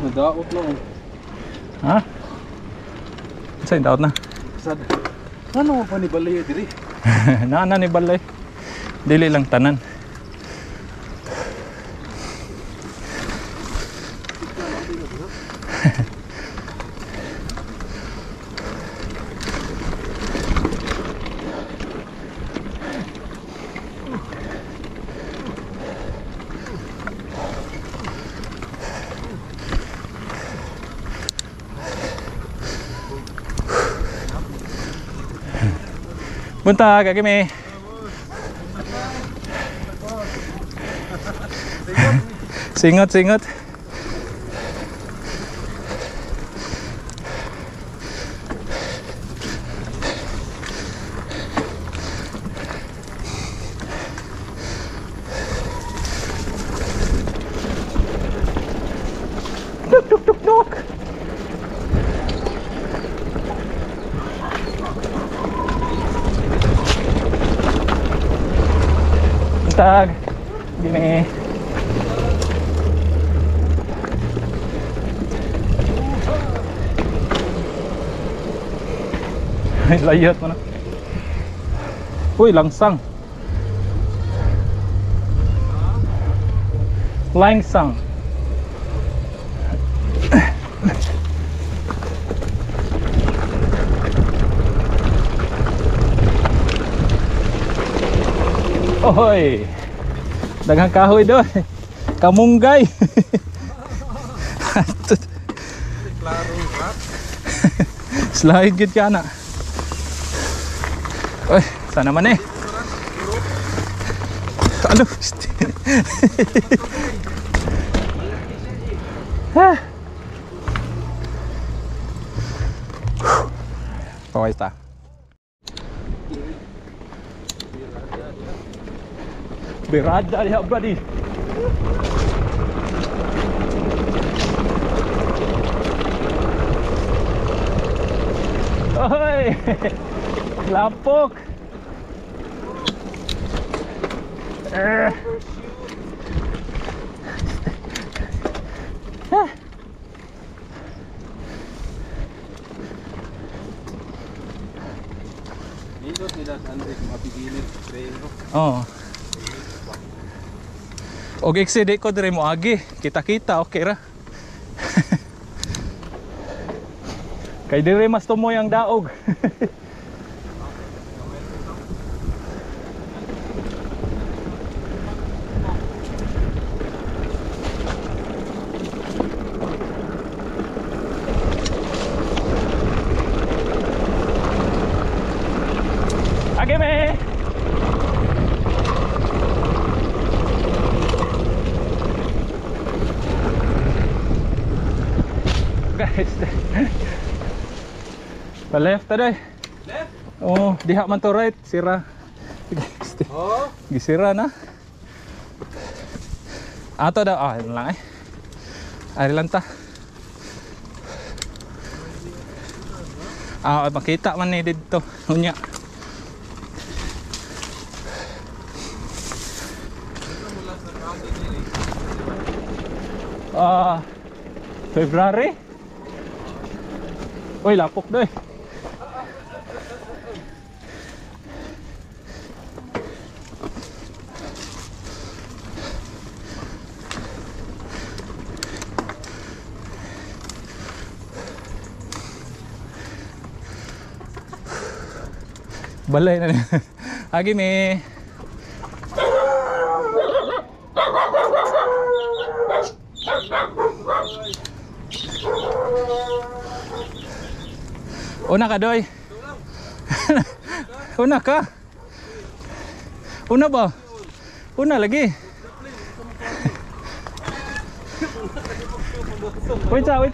Nadaot na. Ha? Saan daot na? Sad. Ano pa ni balay diri? Naana ni balay. Dili lang tanan. Bunta kak kami. Singot. Tuk. Tag gini. Layat mana? Uy, langsang. Langsang. Oy, dagang kahoy doon. Kamunggay. Klaro rat. Slide gid ka na. Oy, sana man eh. Ano? Pawai ta. Berada ya buddy. Oi, lapok. Dito nila Andre mapigilid preno. Oh. Og exceed ko dire mo agi. Kita-kita okay ra. Kay dire mas tumoy ang daog. Ageme. Guys. Pa left taday. Left? Oh, diha man to right, sira. Oh, Gisira na. Ato daw, yun lang eh. Ari lang ta. Makita man ni dito. Unya. February. Uy, lapok doy. Balay na. Agi me. Una ka doy. Una ka. Una ba? Una lagi. Wait sa.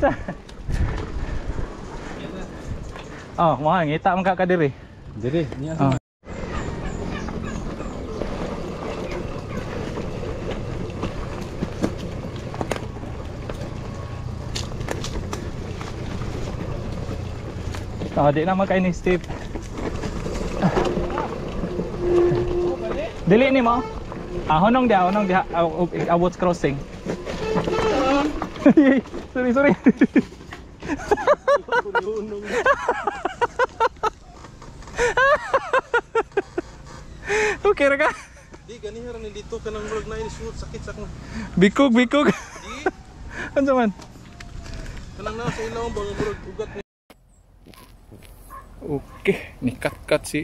Oh, mahal ngita man ka kadiri. diri niya. Di naman kayo ni Steve. Dili ni mo? Honong dia, abot crossing. Sorry, sorry. Okay ra ka? Di ganihan ra ni dito kanang murag na ini shoot sakit sa akong. Bikog, bikog. Di Ano man? kanang na sa ilaw bang murag ugat ni. Okay, nikat-kat si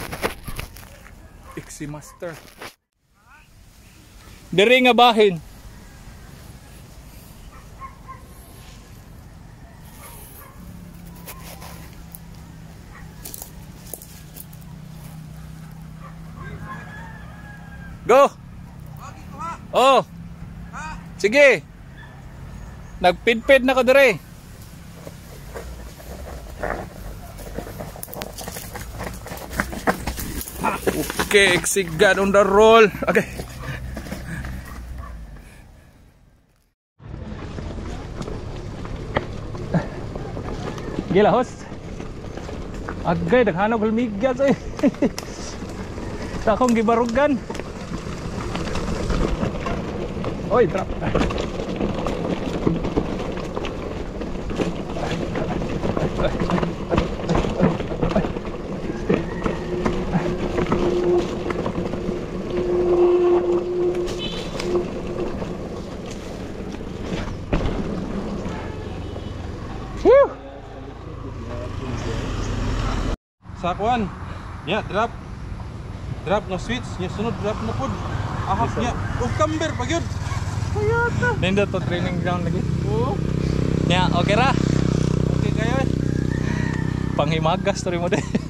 Pixie Master. Diri nga bahin. Go! Oh! Sige! Nagpidpid na ko dire. Okay, exigan on the roll. Okay. Gila host. Agay naghanap hulmigyan sa. Takong gibarugan. Oy, drop. Sa kuan. Ya, drop. Drop na switch, nya sunod drop na pod. Ahap nya. Ug camber pagyud. Nindot to training ground lagi. Oo. Ya, okay ra. Okay kayo. Panghimagas story mo de.